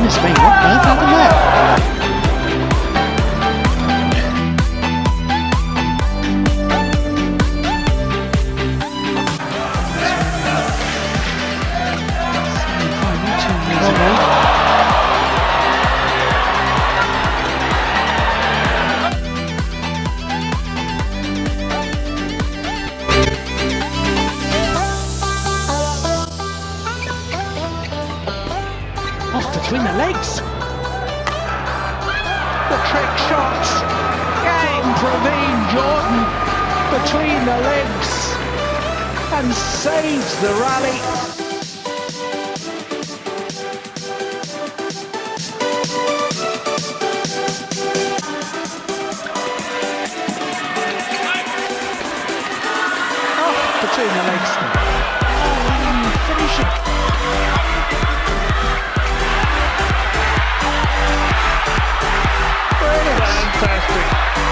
Goodness me, what on earth happened there? Between the legs. The trick shots. Getting Praveen Jordan between the legs and saves the rally. Oh, between the legs. Oh, finish it. Fantastic.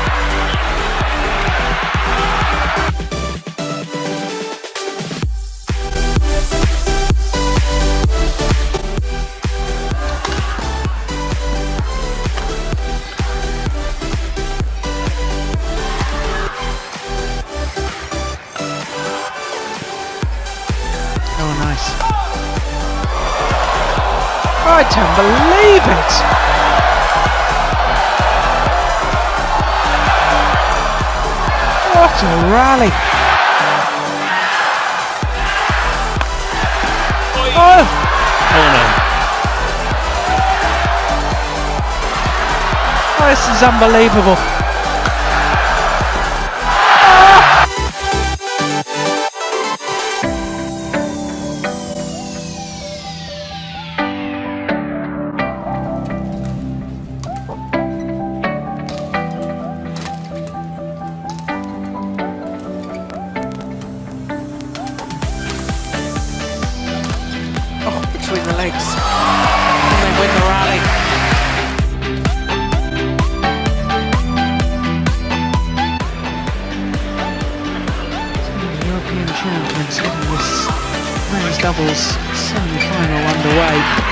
Oh, nice. I can't believe it. What a rally! Oh! Oh no! Oh, this is unbelievable! Between the legs, and they win the rally. The European champions getting this men's doubles semi-final underway.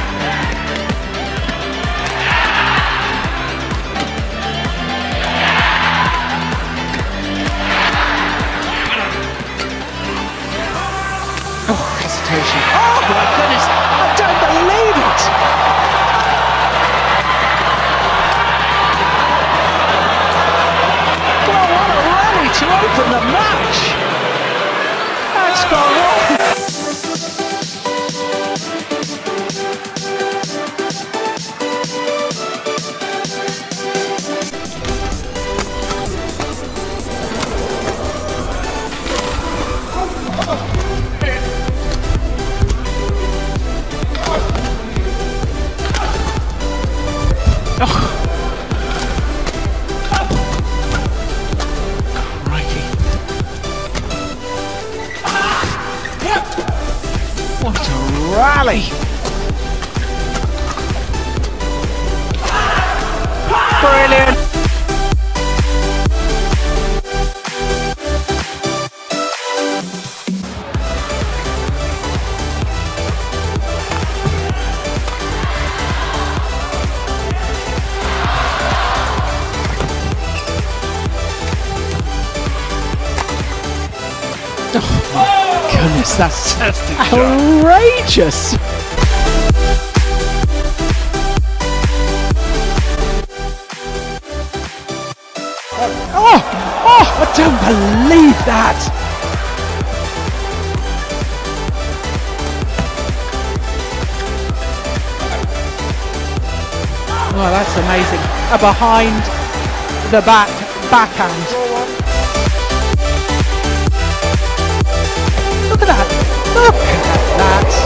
Oh, hesitation. Oh my goodness, I don't believe it! Well, what a rally to open the match! That's gone wrong! What a rally! Brilliant! Oh, goodness, that's outrageous! Oh, I don't believe that! Well, that's amazing. A behind the backhand. Look at that! Look at that!